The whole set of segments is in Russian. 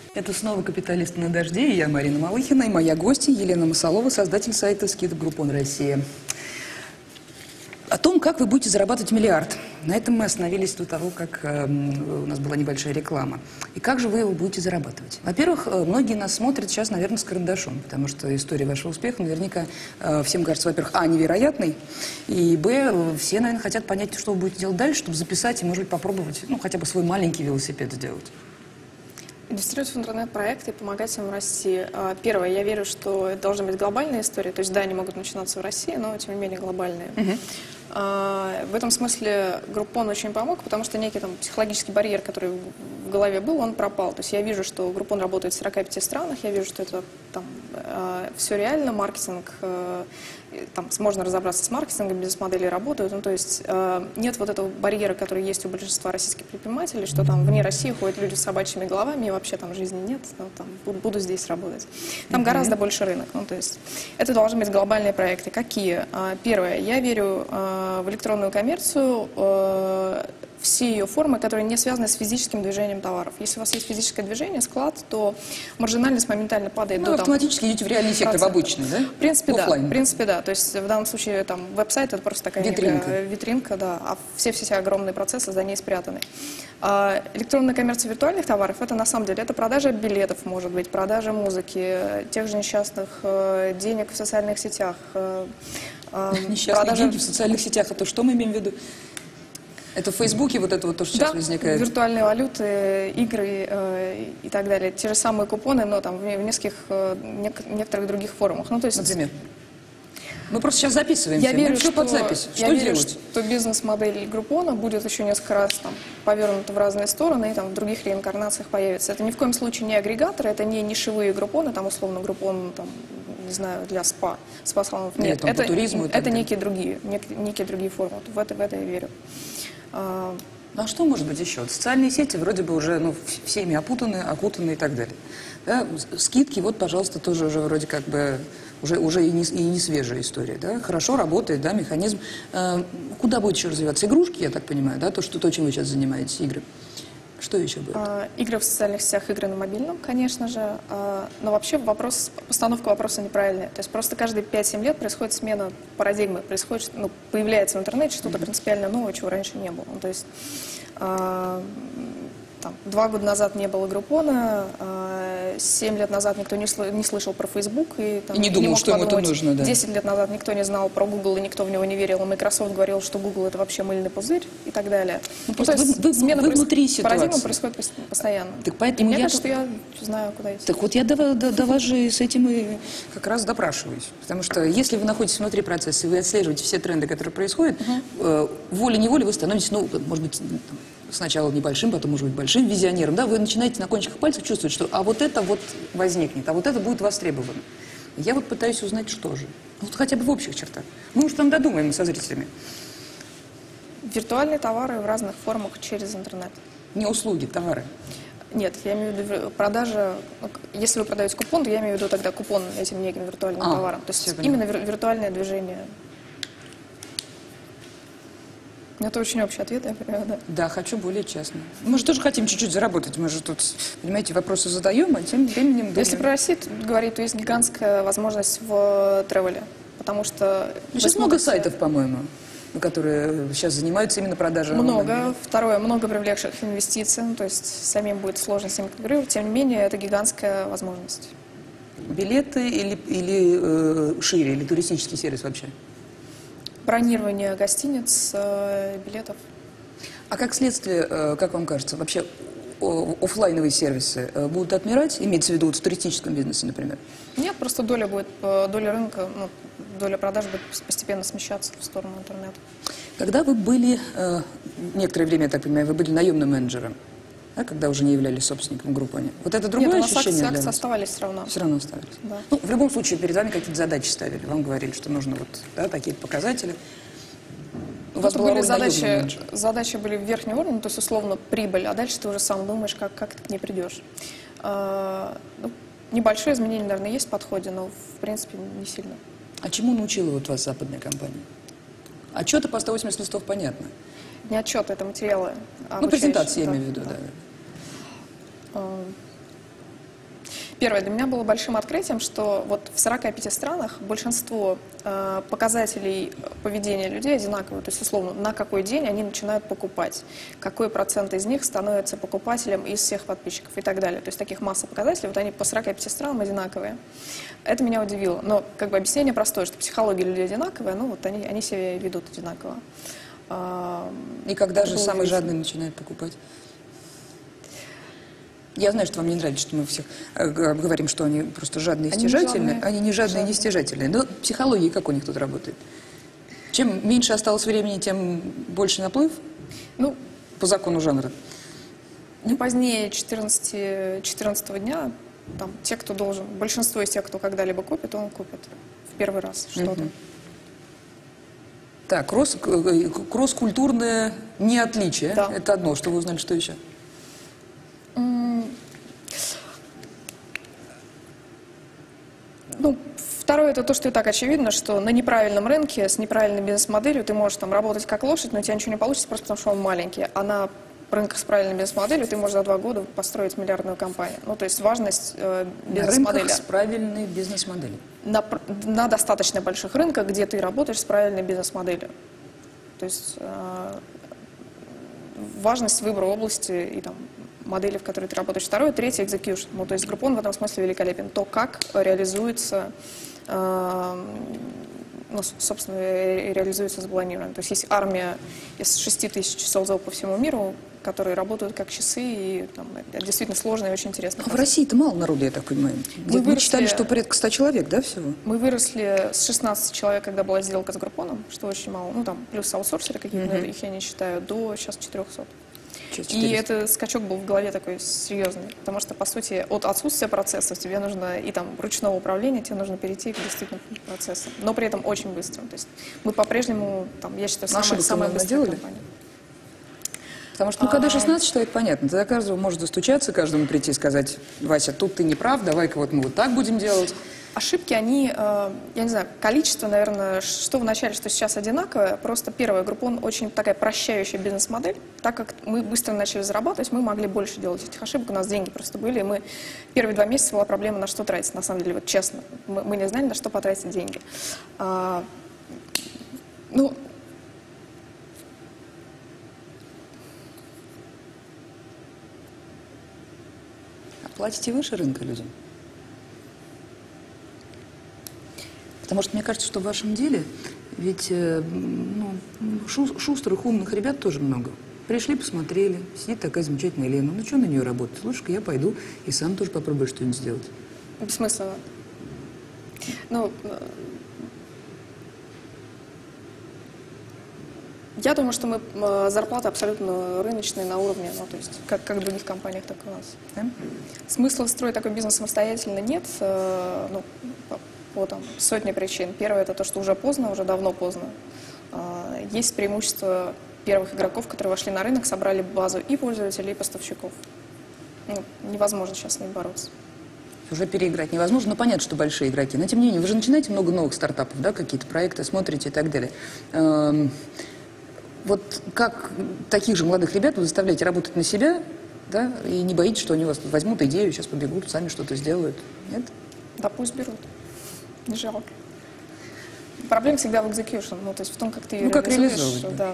Это снова «Капиталисты на дожде», и я Марина Малыхина, и моя гостья Елена Масалова, создатель сайта «Скидок Группон Россия». О том, как вы будете зарабатывать миллиард. На этом мы остановились до того, как у нас была небольшая реклама. И как же вы его будете зарабатывать? Во-первых, многие нас смотрят сейчас, наверное, с карандашом, потому что история вашего успеха наверняка всем кажется, во-первых, невероятной, и, все, наверное, хотят понять, что вы будете делать дальше, чтобы записать и, может быть, попробовать, хотя бы свой маленький велосипед сделать. Инвестировать в интернет-проекты и помогать им расти. Первое, я верю, что это должна быть глобальная история. То есть, да, они могут начинаться в России, но, тем не менее, глобальные. В этом смысле Группон очень помог, потому что некий там психологический барьер, который в голове был, он пропал. То есть я вижу, что Группон работает в 45 странах, я вижу, что это там все реально, маркетинг, там можно разобраться с маркетингом, бизнес-модели работают. Ну, то есть нет вот этого барьера, который есть у большинства российских предпринимателей, что там вне России ходят люди с собачьими головами, и вообще там жизни нет, но там буду здесь работать. Там гораздо больше рынок. Ну, то есть это должны быть глобальные проекты. Какие? Первое, я верю в электронную коммерцию, все ее формы, которые не связаны с физическим движением товаров. Если у вас есть физическое движение, склад, то маржинальность моментально падает до... автоматически идете в реальный сектор, в обычный, да? В принципе, да. В принципе, да. То есть в данном случае там веб-сайт — это просто такая витринка, да, а все огромные процессы за ней спрятаны. Электронная коммерция виртуальных товаров — это на самом деле это продажа билетов, может быть, продажа музыки, тех же несчастных денег в социальных сетях. Несчастные деньги в социальных сетях, это что мы имеем в виду? Это в Фейсбуке вот это вот то, что сейчас возникает? Виртуальные валюты, игры и так далее. Те же самые купоны, но там в некоторых других формах. Ну, то есть, например? Мы просто сейчас записываемся. Я верю, что под запись? Я верю, что бизнес-модель Группона будет еще несколько раз там повернута в разные стороны и там в других реинкарнациях появится. Это ни в коем случае не агрегаторы, это не нишевые Группоны, там условно Группон, там, не знаю, для спа-салонов. Нет, это туризму. Это некие другие формы. В это я верю. Ну а что может быть еще? Социальные сети вроде бы уже всеми окутаны и так далее. Да? Скидки, вот, пожалуйста, тоже уже вроде как бы уже и не свежая история. Да? Хорошо работает, да, механизм. Куда будет еще развиваться? Игрушки, я так понимаю, да? То, чем вы сейчас занимаетесь, игры. Что еще будет? Игры в социальных сетях, игры на мобильном, конечно же. Но вообще постановка вопроса неправильная. То есть просто каждые 5-7 лет происходит смена парадигмы, появляется в интернете что-то принципиально новое, чего раньше не было. То есть 2 года назад не было Группона, 7 лет назад никто не слышал про Facebook. И не думал, что ему это нужно, да. 10 лет назад никто не знал про Google, и никто в него не верил. И Microsoft говорил, что Google — это вообще мыльный пузырь и так далее. Смена внутри ситуации. Парадигма происходит постоянно. Так поэтому мне кажется, что я знаю, куда идти. Так вот я до вас же с этим и как раз допрашиваюсь. Потому что если вы находитесь внутри процесса, и вы отслеживаете все тренды, которые происходят, волей-неволей вы становитесь, может быть, сначала небольшим, потом, может быть, большим визионером, да, вы начинаете на кончиках пальцев чувствовать, что вот это вот возникнет, а вот это будет востребовано. Я вот пытаюсь узнать, что же. Вот хотя бы в общих чертах. Мы уж там додумаем со зрителями. Виртуальные товары в разных формах через интернет. Не услуги, товары. Нет, я имею в виду продажа. Если вы продаете купон, то я имею в виду тогда купон этим неким виртуальным товаром. То есть именно виртуальное движение. Это очень общий ответ, я понимаю, да? Да, хочу более честно. Мы же тоже хотим чуть-чуть заработать. Мы же тут, понимаете, вопросы задаем, а тем временем думаем. Если про Россию говорить, то есть гигантская возможность в тревеле. Потому что... Сейчас много сайтов, по-моему, которые сейчас занимаются именно продажей. Много. Второе, много привлекших инвестиций. То есть самим будет сложно с ними конкурировать. Тем не менее, это гигантская возможность. Билеты или шире, или туристический сервис вообще? Бронирование гостиниц, билетов. А как следствие, как вам кажется, вообще офлайновые сервисы будут отмирать, имеется в виду в туристическом бизнесе, например? Нет, просто доля рынка, доля продаж будет постепенно смещаться в сторону интернета. Когда вы были, некоторое время, я так понимаю, вы были наемным менеджером, да, когда уже не являлись собственником Группоне. Вот это другое ощущение для вас? Акции оставались все равно. Все равно оставались. Да. В любом случае, перед вами какие-то задачи ставили. Вам говорили, что нужно такие показатели. У вас была задачи были в верхнем уровне, то есть условно прибыль, а дальше ты уже сам думаешь, как ты к ней придешь. Небольшое изменение, наверное, есть в подходе, но в принципе не сильно. А чему научила вас западная компания? Отчеты по 180 листов понятно. Не отчеты, это материалы. Презентации я имею в виду, да. Первое, для меня было большим открытием, что вот в 45 странах большинство показателей поведения людей одинаковые. То есть, условно, на какой день они начинают покупать, какой процент из них становится покупателем из всех подписчиков и так далее. То есть таких масса показателей, вот они по 45 странам одинаковые. Это меня удивило. Но как бы объяснение простое, что психология людей одинаковая, ну вот они себя ведут одинаково. И когда же самый жадный начинает покупать? Я знаю, что вам не нравится, что мы всех говорим, что они просто жадные и стяжательные. Они не жадные и не стяжательные. Но психология как у них тут работает? Чем меньше осталось времени, тем больше наплыв? Ну, по закону жанра. Не позднее 14 дня, там, те, кто должен, большинство из тех, кто когда-либо купит, он купит в первый раз что-то. Так, кросс-культурное неотличие. Да. Это одно. Что вы узнали, что еще? Ну, второе, это то, что и так очевидно, что на неправильном рынке с неправильной бизнес-моделью ты можешь там работать как лошадь, но у тебя ничего не получится просто потому, что он маленький. А на рынках с правильной бизнес-моделью ты можешь за 2 года построить миллиардную компанию. Ну, то есть важность бизнес-модели. На рынках с правильной бизнес-моделью. На достаточно больших рынках, где ты работаешь с правильной бизнес-моделью. То есть важность выбора области и там модели, в которой ты работаешь. Второе, третье, execution. Ну, то есть Groupon в этом смысле великолепен. То, как реализуется, ну, собственно, реализуется запланировано. То есть есть армия из 6000 солдат по всему миру, которые работают как часы, и там, это действительно сложно и очень интересно. А в России-то мало народу, я так понимаю. Мы читали, что порядка 100 человек, да, всего? Мы выросли с 16 человек, когда была сделка с Groupon, что очень мало. Ну, там, плюс аутсорсеры какие-то, их я не считаю, до сейчас 400. И этот скачок был в голове такой серьезный, потому что, по сути, от отсутствия процессов тебе нужно, и там ручного управления, тебе нужно перейти к действительно процессам, но при этом очень быстро. То есть мы по-прежнему, там, я считаю, самая быстрая компания. Потому что, ну, когда 16 человек, понятно, тогда каждого может достучаться, каждому прийти и сказать: Вася, тут ты не прав, давай-ка вот мы вот так будем делать. Ошибки, они, я не знаю, количество, наверное, что в начале, что сейчас одинаковое. Просто первое, Groupon очень такая прощающая бизнес-модель. Так как мы быстро начали зарабатывать, мы могли больше делать этих ошибок, у нас деньги просто были, и мы первые 2 месяца была проблема, на что тратить, на самом деле, вот честно. Мы не знали, на что потратить деньги. Ну, Платите выше рынка людям? Потому что мне кажется, что в вашем деле ведь шустрых, умных ребят тоже много. Пришли, посмотрели, сидит такая замечательная Лена. Ну, что на нее работать? Слушай-ка, я пойду и сам тоже попробую что-нибудь сделать. Бессмысленно. Ну, я думаю, что мы зарплаты абсолютно рыночные, на уровне, ну, то есть как в других компаниях, так и у нас. Да? Смысла строить такой бизнес самостоятельно нет, ну, по там, сотне причин. Первое, это то, что уже поздно, уже давно поздно. Есть преимущество первых игроков, которые вошли на рынок, собрали базу и пользователей, и поставщиков. Ну, невозможно сейчас с ними бороться. Уже переиграть невозможно, но понятно, что большие игроки. Но тем не менее, вы же начинаете много новых стартапов, да, какие-то проекты смотрите и так далее. Вот как таких же молодых ребят вы заставляете работать на себя, да, и не боитесь, что они у вас возьмут идею, сейчас побегут, сами что-то сделают? Нет? Да, пусть берут. Не жалко. Проблема всегда в execution, ну, то есть в том, как ты ее реализуешь. Да.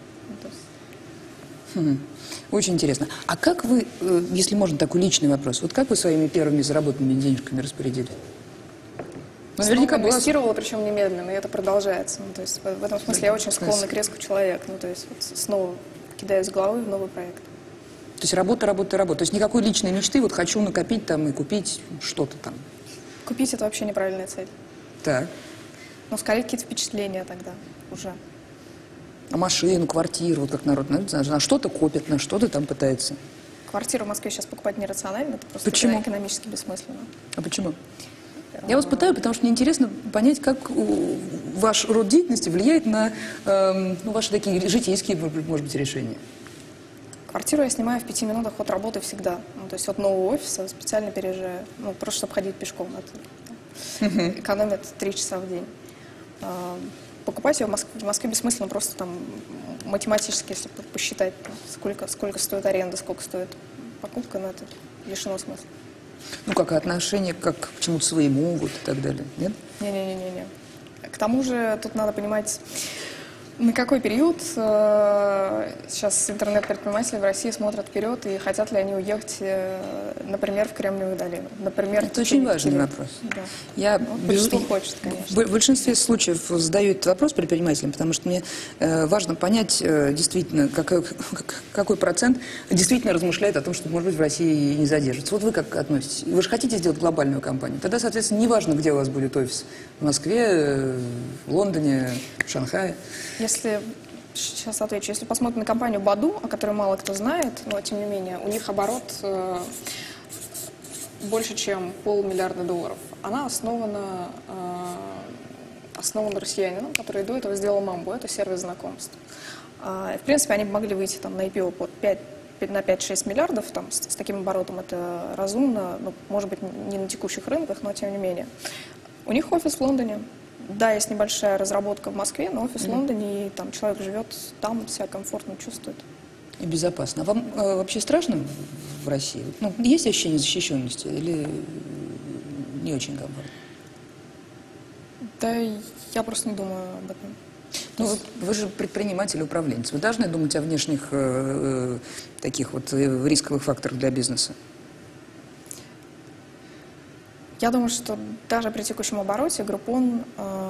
Очень интересно. А как вы, если можно такой личный вопрос, вот как вы своими первыми заработанными денежками распорядились? Наверняка инвестировала, причем немедленно, и это продолжается. Ну, то есть в этом смысле я очень склонный к риску человек. Ну, то есть вот снова кидаюсь с головы в новый проект. То есть работа, работа, работа. То есть никакой личной мечты, вот хочу накопить там и купить что-то там. Купить — это вообще неправильная цель. Так. Ну, скорее какие-то впечатления тогда уже. А машину, квартиру, вот как народ, на что-то копит, на что-то там пытается. Квартиру в Москве сейчас покупать нерационально, это просто экономически бессмысленно. А почему? Я вас пытаю, потому что мне интересно понять, как ваш род деятельности влияет на ваши такие житейские, может быть, решения. Квартиру я снимаю в 5 минутах от работы всегда. Ну, то есть от нового офиса специально переезжаю. Ну, просто чтобы ходить пешком. Это экономит 3 часа в день. Покупать ее в Москве бессмысленно, просто там математически, если посчитать, сколько стоит аренда, сколько стоит покупка, но это лишено смысла. Ну, как отношение как к чему-то своему, вот и так далее, нет? Не-не-не-не. К тому же тут надо понимать, на какой период сейчас интернет-предприниматели в России смотрят вперед и хотят ли они уехать, например, в Кремниевую долину. Например, это очень важный вопрос. Да. Я Большинство хочет, конечно. В большинстве случаев задаю этот вопрос предпринимателям, потому что мне важно понять действительно, какой процент действительно размышляет о том, что, может быть, в России не задержится. Вот вы как относитесь? Вы же хотите сделать глобальную компанию. Тогда, соответственно, неважно, где у вас будет офис. В Москве, в Лондоне, в Шанхае. Сейчас отвечу. Если посмотрим на компанию Баду, о которой мало кто знает, но тем не менее, у них оборот больше, чем $500 миллиарда. Она основана россиянином, который до этого сделал Мамбу. Это сервис знакомств. В принципе, они могли выйти там, на IPO на 5-6 миллиардов. Там, с таким оборотом это разумно. Ну, может быть, не на текущих рынках, но тем не менее. У них офис в Лондоне. Да, есть небольшая разработка в Москве, но офис в Лондоне, и там человек живет, там себя комфортно чувствует. И безопасно. А вам вообще страшно в России? Ну, есть ощущение защищенности или не очень комфортно? Да, я просто не думаю об этом. Ну, вы же предприниматель, управленец. Вы должны думать о внешних таких вот рисковых факторах для бизнеса. Я думаю, что даже при текущем обороте Groupon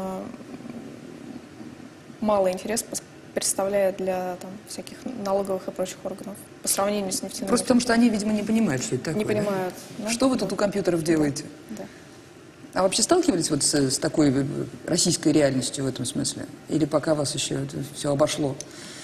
малый интерес представляет для там, всяких налоговых и прочих органов по сравнению с нефтяными. Просто потому что они, видимо, не понимают, что это такое. Не понимают. Да? Да? Что вы тут у компьютеров делаете? Да. А вообще сталкивались вот с такой российской реальностью в этом смысле? Или пока вас еще это все обошло?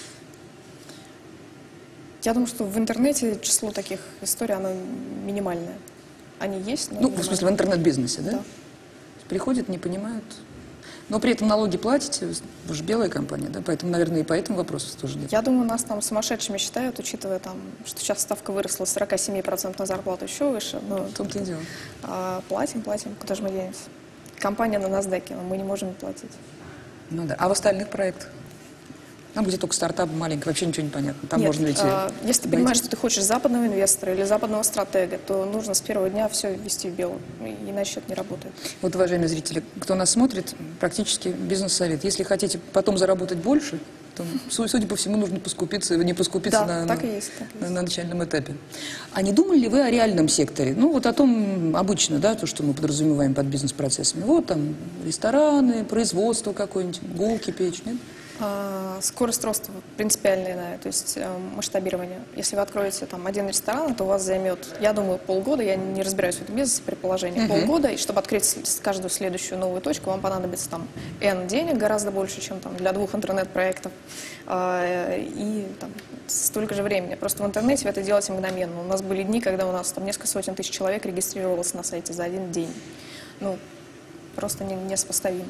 Я думаю, что в интернете число таких историй, оно минимальное. Они есть, но... Ну, в смысле, в интернет-бизнесе, да? Да. Приходят, не понимают. Но при этом налоги платите, вы же белая компания, да? Поэтому, наверное, и по этому вопросу тоже нет. Я думаю, нас там сумасшедшими считают, учитывая, там, что сейчас ставка выросла с 47% на зарплату еще выше. Но В том-то и дело. Платим, куда же мы денемся? Компания на NASDAQ, но мы не можем платить. Ну да. А в остальных проектах? Там, где только стартап маленький, вообще ничего не понятно. Там Нет, можно ведь... если ты понимаешь, что ты хочешь западного инвестора или западного стратега, то нужно с первого дня все ввести в белую, иначе это не работает. Вот, уважаемые зрители, кто нас смотрит, практически бизнес-совет. Если хотите потом заработать больше, то, судя по всему, нужно поскупиться, не поскупиться Да, так и есть. на начальном этапе. А не думали ли вы о реальном секторе? Ну, вот о том обычно, да, то, что мы подразумеваем под бизнес-процессами. Вот там рестораны, производство какое-нибудь, булки печь, нет? Скорость роста принципиально иная, то есть масштабирование. Если вы откроете там один ресторан, то у вас займет, я думаю, полгода, я не разбираюсь в этом бизнесе, предположение, полгода, и чтобы открыть каждую следующую новую точку, вам понадобится там N денег, гораздо больше, чем там для 2 интернет-проектов, и там столько же времени. Просто в интернете вы это делаете мгновенно. У нас были дни, когда у нас там несколько сотен тысяч человек регистрировалось на сайте за один день. Ну, просто несопоставимо.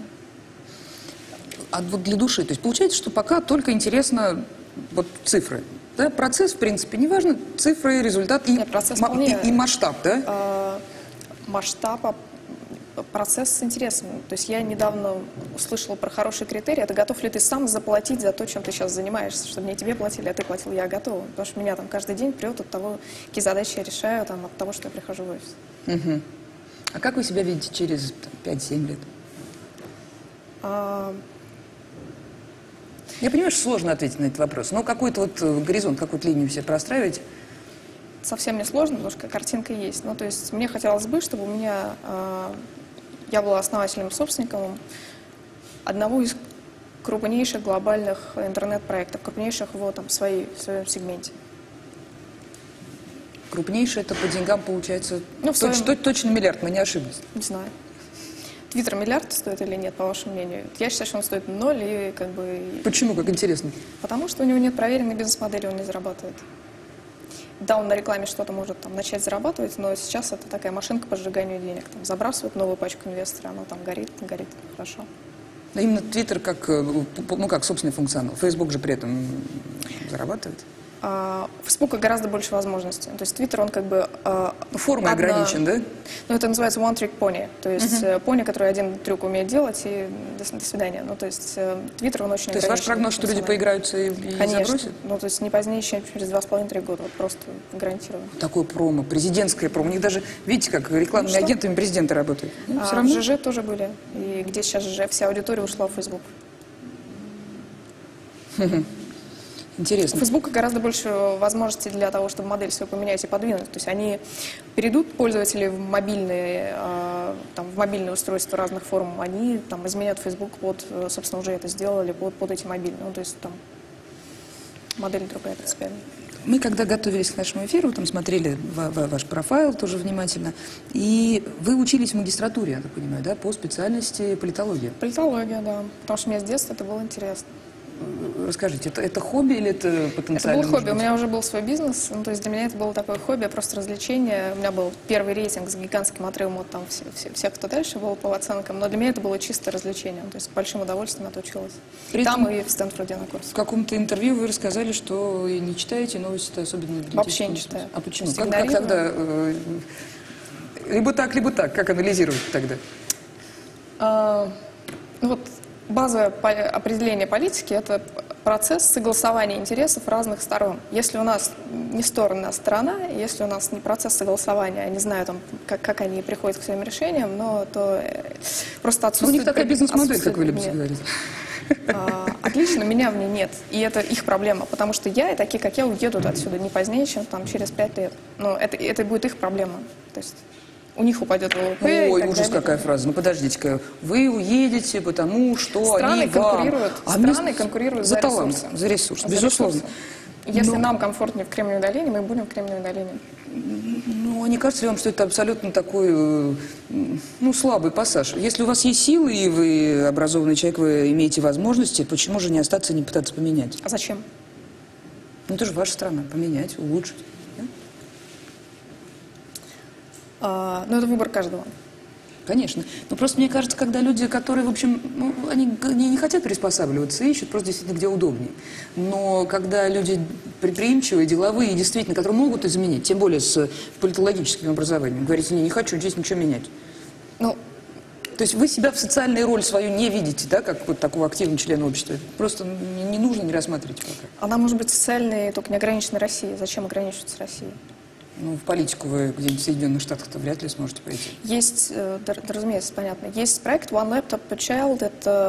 А вот для души, то есть получается, что пока только интересно вот цифры. Да? Процесс, в принципе, неважно, цифры, результат и, и масштаб, да? Масштаб, процесс с интересом. То есть я недавно услышала про хорошие критерии. Это готов ли ты сам заплатить за то, чем ты сейчас занимаешься, чтобы не тебе платили, а ты платил, я готова. Потому что меня там каждый день прет от того, какие задачи я решаю, там, от того, что я прихожу в офис. Угу. А как вы себя видите через 5-7 лет? Я понимаю, что сложно ответить на этот вопрос, но какой-то вот горизонт, какую-то линию себе простраиваете? Совсем не сложно, потому что картинка есть. Ну, то есть мне хотелось бы, чтобы у меня... я была основателем, собственником одного из крупнейших глобальных интернет-проектов, крупнейших в своем сегменте. Крупнейший это по деньгам получается ну, точно миллиард, мы не ошиблись. Не знаю. Твиттер миллиард стоит или нет, по вашему мнению? Я считаю, что он стоит 0 и как бы... Почему? Как интересно. Потому что у него нет проверенной бизнес-модели, он не зарабатывает. Да, он на рекламе что-то может там начать зарабатывать, но сейчас это такая машинка по сжиганию денег. Там забрасывают новую пачку инвестора, оно там горит, хорошо. Но именно Твиттер как собственный функционал. Facebook же при этом зарабатывает. У Фейсбука гораздо больше возможностей. То есть Твиттер, он как бы... Форма ограничен, да? Ну, это называется one-trick pony. То есть пони, который один трюк умеет делать, и до свидания. Ну, то есть Твиттер, он очень ограничен. То есть ваш прогноз, что люди поиграются и забросят? Ну, то есть не позднее, чем через 2,5-3 года. Вот просто гарантирую. Такое промо, президентское промо. У них даже, видите, как рекламными агентами президента работают. Ну, все равно. В ЖЖ тоже были. И где сейчас ЖЖ? Вся аудитория ушла в Фейсбук. Интересно. У Фейсбука гораздо больше возможностей для того, чтобы модель свою поменять и подвинуть. То есть они перейдут пользователи в мобильные устройства разных форм, они там изменят Facebook под, собственно, уже это сделали, под эти мобильные. Ну, то есть там модель другая принципиально. Мы, когда готовились к нашему эфиру, там смотрели ваш профайл тоже внимательно, и вы учились в магистратуре, я так понимаю, да, по специальности политология. Политология, да, потому что мне с детства это было интересно. Расскажите, это хобби или это потенциально? Это было хобби. У меня уже был свой бизнес, ну, то есть для меня это было такое хобби, просто развлечение. У меня был первый рейтинг с гигантским отрывом от там всех, кто дальше был по оценкам, но для меня это было чисто развлечение, то есть с большим удовольствием отучилась. И там, и в Стэнфорде на курсе. В каком-то интервью вы рассказали, что не читаете новости, особенно в вообще не читаю. А почему? Как тогда? Либо так, как анализировать тогда? Ну вот базовое определение политики – это процесс согласования интересов разных сторон. Если у нас не сторона, а сторона, если у нас не процесс согласования, я не знаю, там, как они приходят к своим решениям, но то просто отсутствует... У них такая бизнес-модель, как вы любите говорить. Отлично, меня в ней нет. И это их проблема, потому что я и такие, как я, уедут отсюда не позднее, чем там, через 5 лет. Но это будет их проблема. То есть у них упадет ВВП. Ой, ужас, какая фраза. Ну, подождите-ка. Вы уедете, потому что страны они страны конкурируют за талант, ресурсы. за ресурс, безусловно. Если нам комфортнее в Кремниевой долине, мы будем в Кремниевой долине. Ну, а не кажется ли вам, что это абсолютно такой, слабый пассаж? Если у вас есть силы, и вы образованный человек, вы имеете возможности, почему же не остаться и не пытаться поменять? А зачем? Ну, это же ваша страна. Поменять, улучшить. Ну, это выбор каждого. Конечно. Но просто мне кажется, когда люди, которые, в общем, они не хотят приспосабливаться, ищут просто действительно где удобнее. Но когда люди предприимчивые, деловые, действительно, которые могут изменить, тем более с политологическим образованием, говорите, не хочу здесь ничего менять. Ну, то есть вы себя в социальную роль свою не видите, да, как вот такого активного члена общества? Просто не нужно, не рассматривать пока. Она может быть социальной, только не ограничена Россией. Зачем ограничиваться Россией? Ну, в политику вы где-нибудь в Соединенных Штатах-то вряд ли сможете пойти. Есть, разумеется, понятно. Есть проект One Laptop per Child.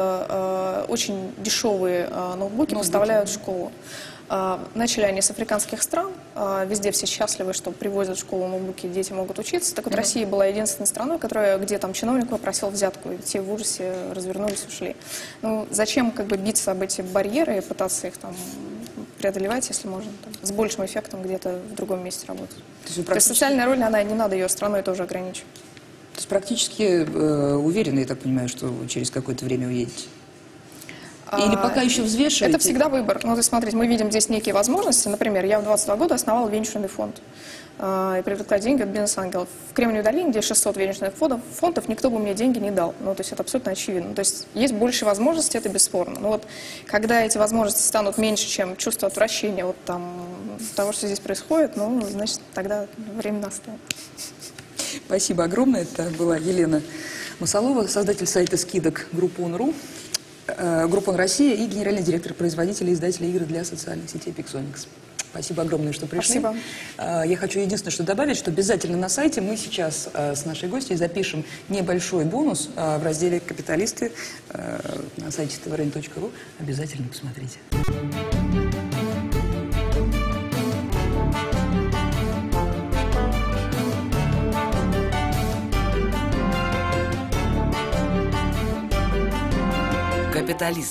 Это очень дешевые ноутбуки поставляют в школу. Начали они с африканских стран. Везде все счастливы, что привозят в школу ноутбуки, дети могут учиться. Так вот, Россия была единственной страной, где там чиновник попросил взятку, и те в ужасе развернулись, ушли. Ну, зачем как бы биться об эти барьеры и пытаться их там преодолевать, если можно, там, с большим эффектом где-то в другом месте работать. То есть социальная роль, не надо ее страной тоже ограничивать. То есть практически уверены, я так понимаю, что вы через какое-то время уедете? Или пока еще взвешиваете? Это всегда выбор. Ну, то есть, смотрите, мы видим здесь некие возможности. Например, я в 22 года основала венчурный фонд и привлекла деньги от бизнес-ангелов. В Кремниевой долине, где 600 венчурных фондов, никто бы мне деньги не дал. Ну, то есть это абсолютно очевидно. То есть есть больше возможностей, это бесспорно. Но вот когда эти возможности станут меньше, чем чувство отвращения от того, что здесь происходит, ну, значит, тогда время настало. Спасибо огромное. Это была Елена Масалова, создатель сайта скидок Groupon.ru, Groupon Россия и генеральный директор производителя и издателя игр для социальных сетей Pixonix. Спасибо огромное, что пришли. Спасибо. Я хочу единственное, что добавить, что обязательно на сайте мы сейчас с нашей гостьей запишем небольшой бонус в разделе «Капиталисты» на сайте tvrn.ru. Обязательно посмотрите. «Капиталист».